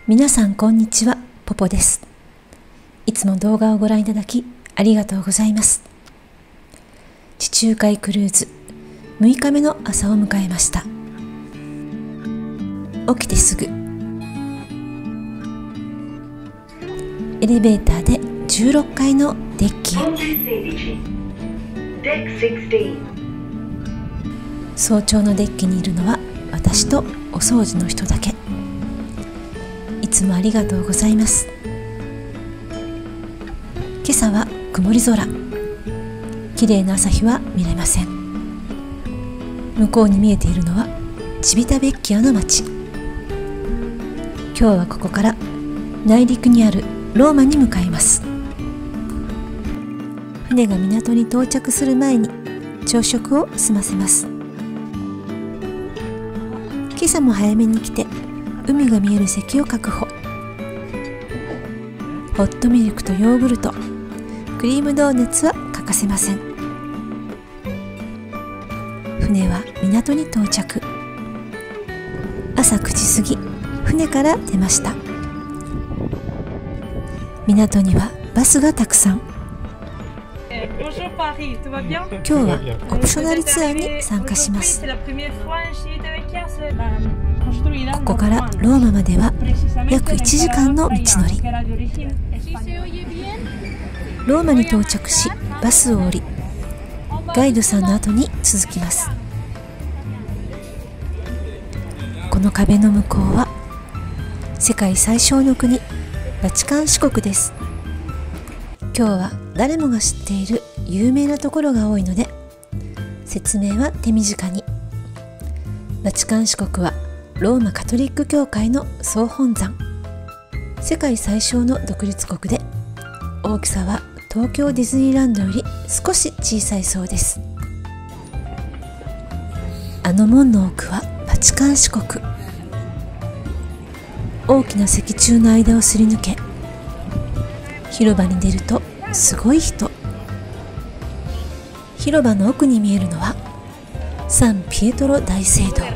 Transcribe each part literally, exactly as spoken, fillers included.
皆さんこんにちは、ポポです。いつも動画をご覧いただきありがとうございます。地中海クルーズむいかめの朝を迎えました。起きてすぐエレベーターでじゅうろっかいのデッキへ。早朝のデッキにいるのは私とお掃除の人だけ。いつもありがとうございます。今朝は曇り空。綺麗な朝日は見れません。向こうに見えているのはチビタベッキアの町。今日はここから内陸にあるローマに向かいます。船が港に到着する前に朝食を済ませます。今朝も早めに来て海が見える席を確保。ホットミルクとヨーグルト、クリームドーナツは欠かせません。船は港に到着。朝くじ過ぎ、船から出ました。港にはバスがたくさん。今日はオプショナルツアーに参加します。ここからローマまでは約いちじかんの道のり。ローマに到着しバスを降り、ガイドさんの後に続きます。この壁の向こうは世界最小の国バチカン市国です。今日は誰もが知っている有名なところが多いので説明は手短に。バチカン市国はローマカトリック教会の総本山。世界最小の独立国で大きさは東京ディズニーランドより少し小さいそうです。あの門の奥はバチカン市国。大きな石柱の間をすり抜け広場に出るとすごい人。広場の奥に見えるのはサンピエトロ大聖堂。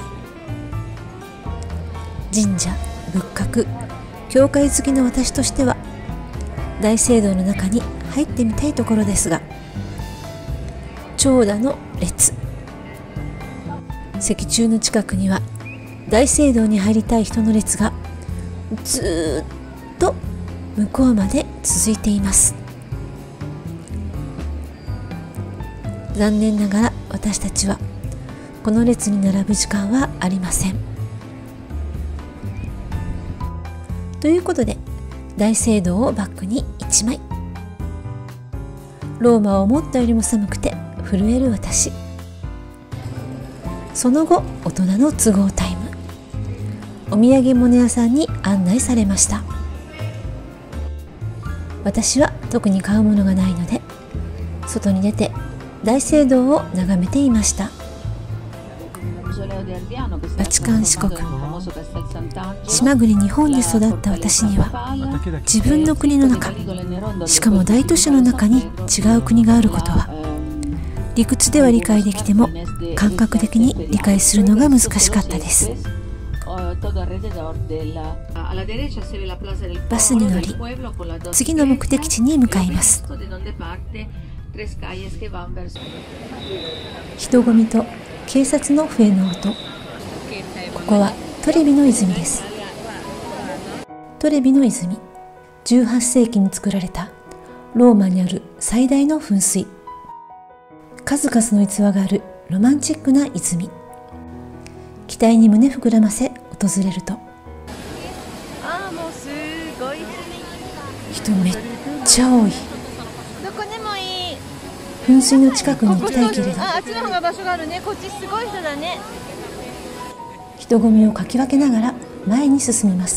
神社、仏閣、教会好きの私としては大聖堂の中に入ってみたいところですが、長蛇の列。石柱の近くには大聖堂に入りたい人の列がずーっと向こうまで続いています。残念ながら私たちはこの列に並ぶ時間はありません。ということで大聖堂をバックにいちまい。ローマは思ったよりも寒くて震える私。その後大人の都合タイム。お土産物屋さんに案内されました。私は特に買うものがないので外に出て大聖堂を眺めていました。バチカン市国、島国日本で育った私には自分の国の中、しかも大都市の中に違う国があることは理屈では理解できても感覚的に理解するのが難しかったです。バスに乗り次の目的地に向かいます。人混みと警察の笛の音。ここはトレビの泉です。トレビの泉、じゅうはっせいきに作られたローマにある最大の噴水。数々の逸話があるロマンチックな泉。期待に胸膨らませ訪れると、 あーもうすごい人めっちゃ多い。 どこでもいい。 噴水の近くに行きたいけれど、 あ、あっちの方が場所があるね。こっちすごい人だね。 人混みをかき分けながら前に進みます。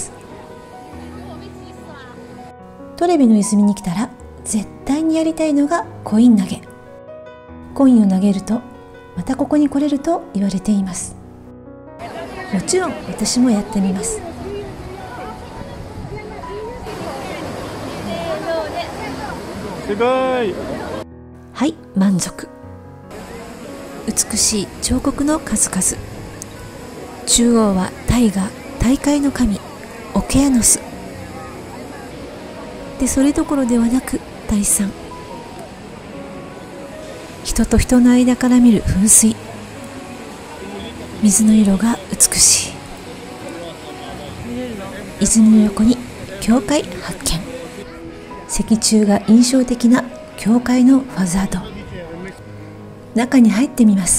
トレビの泉に来たら絶対にやりたいのがコイン投げ。コインを投げるとまたここに来れると言われています。もちろん私もやってみます。 すごい。 はい、満足。美しい彫刻の数々。中央は大河、大海の神オケアノスで、それどころではなく第三、人と人の間から見る噴水、水の色が美しい。泉の横に教会発見。石柱が印象的な教会のファザード。中に入ってみます。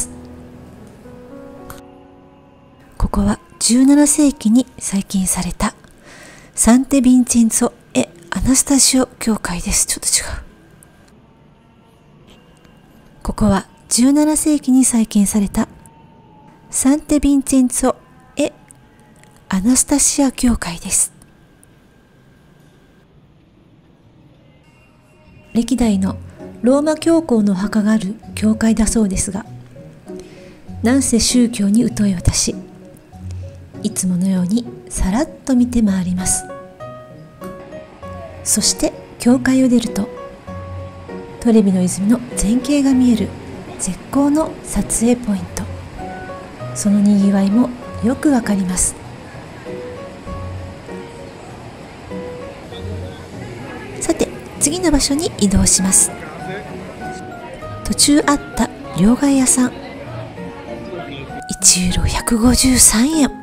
ここはじゅうななせいきに再建されたサンテ・ヴィンチェンツォ・エ・アナスタシオ教会です。ちょっと違う。ここはじゅうななせいきに再建されたサンテ・ヴィンチェンツォ・エ・アナスタシア教会です。歴代のローマ教皇のお墓がある教会だそうですが、なんせ宗教に疎い私、いつものようにさらっと見て回ります。そして教会を出るとトレビの泉の全景が見える絶好の撮影ポイント。そのにぎわいもよくわかります。さて次の場所に移動します。途中あった両替屋さん、いちユーロひゃくごじゅうさんえん。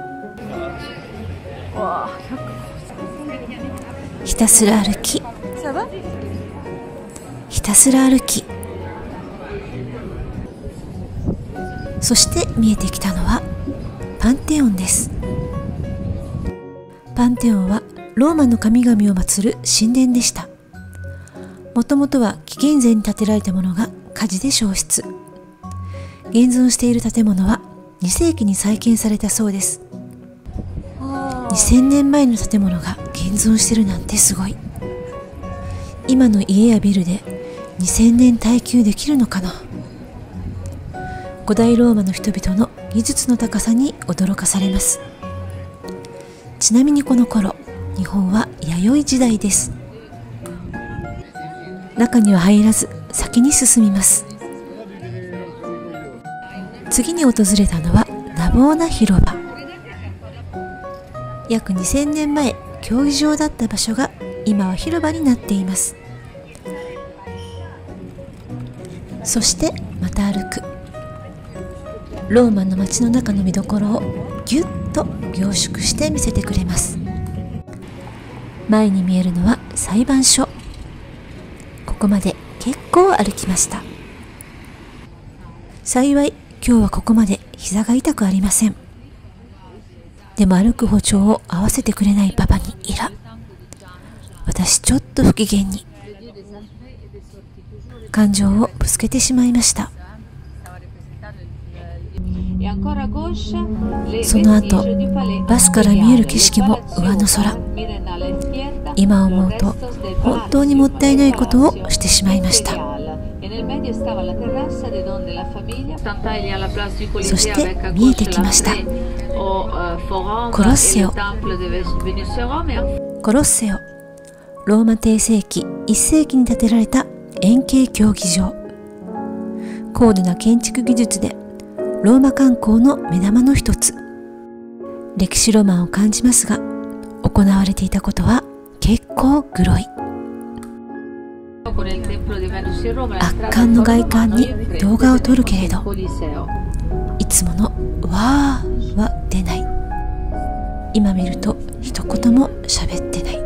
ひたすら歩き、ひたすら歩き、そして見えてきたのはパンテオンです。パンテオンはローマの神々を祀る神殿でした。もともとは紀元前に建てられたものが火事で焼失。現存している建物はにせいきに再建されたそうです。にせんねんまえの建物が現存してるなんてすごい。今の家やビルでにせんねん耐久できるのかな。古代ローマの人々の技術の高さに驚かされます。ちなみにこの頃、日本は弥生時代です。中には入らず先に進みます。次に訪れたのはナボーナ広場。約にせんねんまえ競技場だった場所が今は広場になっています。そしてまた歩く。ローマの街の中の見どころをぎゅっと凝縮して見せてくれます。前に見えるのは裁判所。ここまで結構歩きました。幸い今日はここまで膝が痛くありません。でも歩く歩調を合わせてくれないパパにイラ。私ちょっと不機嫌に感情をぶつけてしまいました。その後バスから見える景色も上の空。今思うと本当にもったいないことをしてしまいました。そして見えてきました。コロッセオ。コロッセオ、ローマ帝政期いっせいきに建てられた円形競技場。高度な建築技術でローマ観光の目玉の一つ。歴史ロマンを感じますが、行われていたことは結構グロい。圧巻の外観に動画を撮るけれど、いつものわーは出ない。今見ると一言も喋ってない。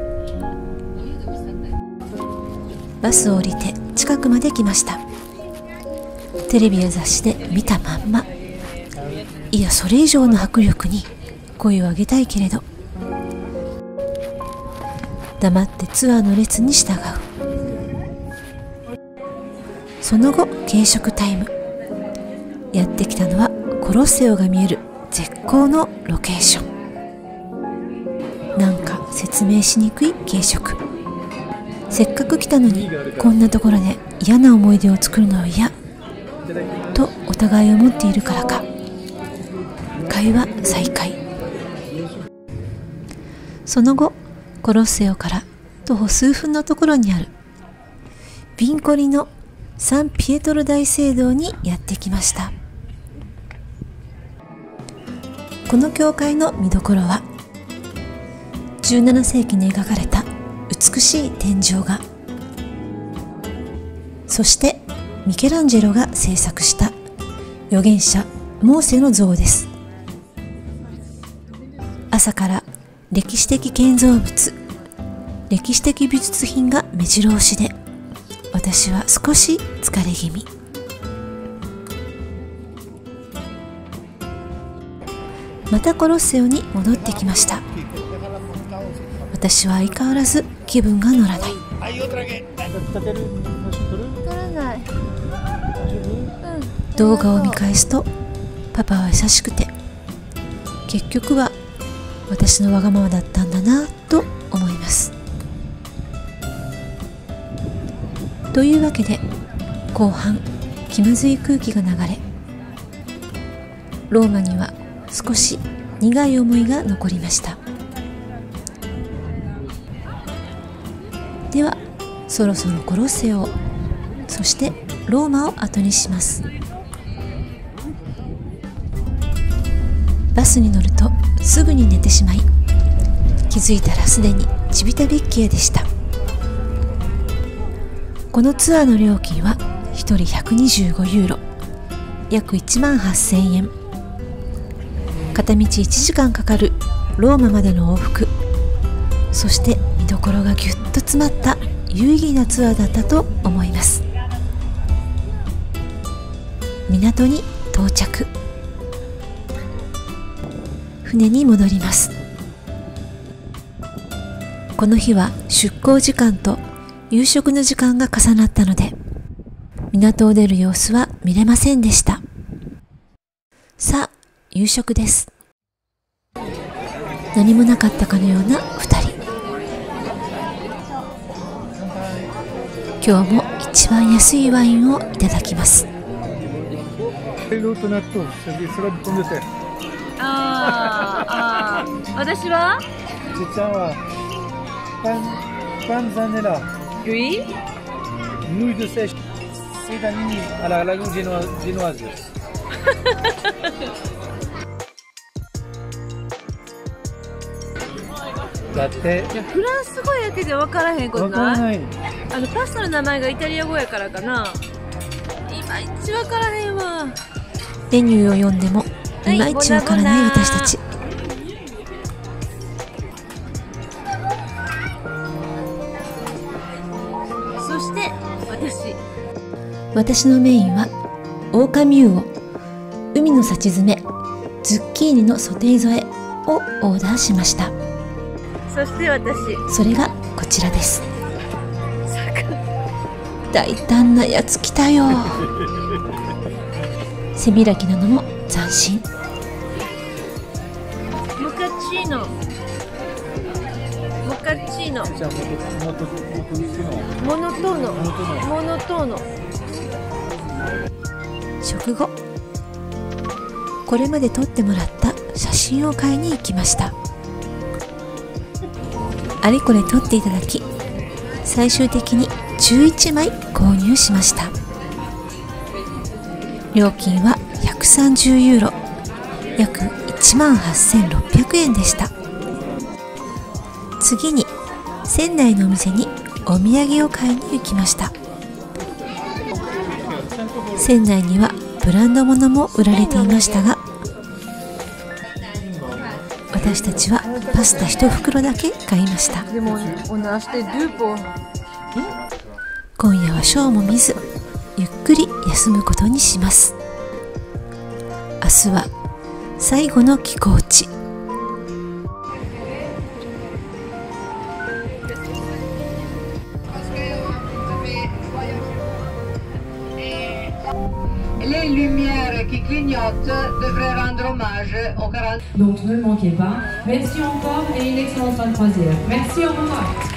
バスを降りて近くまで来ました。テレビや雑誌で見たまんま。いや、それ以上の迫力に声を上げたいけれど、黙ってツアーの列に従う。その後軽食タイム。やってきたのはコロッセオが見える絶好のロケーション。なんか説明しにくい軽食。せっかく来たのにこんなところで嫌な思い出を作るのは嫌とお互い思っているからか、会話再開。その後コロッセオから徒歩数分のところにあるビンコリのサンピエトロ大聖堂にやってきました。この教会の見どころはじゅうななせいきに描かれた美しい天井画、そしてミケランジェロが制作した預言者モーセの像です。朝から歴史的建造物、歴史的美術品が目白押しで、私は少し疲れ気味。またコロッセオに戻ってきました。私は相変わらず気分が乗らない。 取らない。 動画を見返すとパパは優しくて、結局は私のわがままだったんだなと思います。というわけで後半気まずい空気が流れ、ローマには少し苦い思いが残りました。ではそろそろコロッセオを、そしてローマを後にします。バスに乗るとすぐに寝てしまい、気づいたらすでにチビタビッキアでした。このツアーの料金はひとりひゃくにじゅうごユーロ、約いちまんはっせんえん。片道いちじかんかかるローマまでの往復、そして見どころがぎゅっと詰まった有意義なツアーだったと思います。港に到着。船に戻ります。この日は出港時間と夕食の時間が重なったので、港を出る様子は見れませんでした。さあ、夕食です。何もなかったかのようなふたり。今日も一番安いワインをいただきます。 あーあー、私はちっちゃんはパンパンザネラルイヌイドセシセダニアララグジェノワジェノワーズです。だっていやフランス語やけど分からへんことわからな。 ないい。 あのパスタの名前がイタリア語やからかな。いまいち分からへんわ。 メニューを読んでもいまいちわからない私たち。 そして私私のメインはオオカミウオ、海の幸詰め、ズッキーニのソテー添えをオーダーしました。 そして私それがこちらです。大胆なやつ来たよ。背開きなのも斬新。 モカチーノモカチーノじゃあもっともっともっと薄いのモノトーノモノトーノ。 食後、これまで撮ってもらった写真を買いに行きました。あれこれ撮っていただき、最終的にじゅういちまい購入しました。料金はひゃくさんじゅうユーロ、約いちまんはっせんろっぴゃくえんでした。次に船内のお店にお土産を買いに行きました。船内にはブランド物も売られていましたが、私たちはパスタ一袋だけ買いました。 でもおなしてドゥーポ今夜はショーも見ず、ゆっくり休むことにします。明日は最後の寄港地。 Les lumières qui clignotent devraient rendre hommage aux quarante. Donc ne le manquez pas. Merci encore et une excellente fin de croisière. Merci, au revoir.